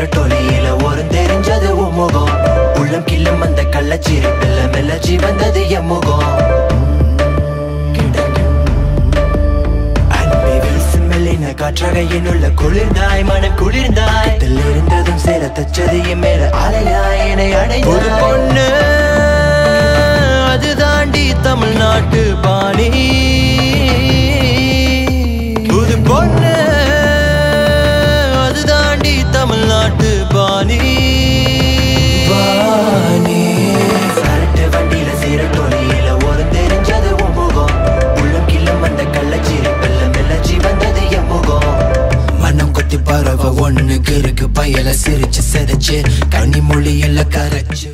டொலியில ஒரு தெரிஞ்சது உமுகம் உள்ளம் கிள்ளும் அந்த கள்ளச்சிரிப்பில் மெல்லச்சி வந்தது எம்முகம் அன்பை வீசும் மெல்லின காற்றாக என்னுள்ள குளிர்ந்தாய் மனம் குளிர்ந்தாய் இருந்ததும் சேர தச்சது என் மேல அலையாய் என்னை அடைந்தாய் பொண்ணு அது தாண்டி தமிழ்நாட்டு பாணி புது பொண்ணு அது தாண்டி தமிழ்நாட்டு பாணி பாணி சரட்டு வண்டியில சேர டொலியில ஒரு தெரிஞ்சது உமுகம் உள்ளம் கிள்ளும் அந்த கள்ளச்சிரிப்பில் மெல்லச்சி வந்தது எம்முகம் மனம் கொத்தி பறவ ஒண்ணுக்கு இருக்கு பயல சிரிச்சு செதச்சு கனிமொழியில கரைச்சு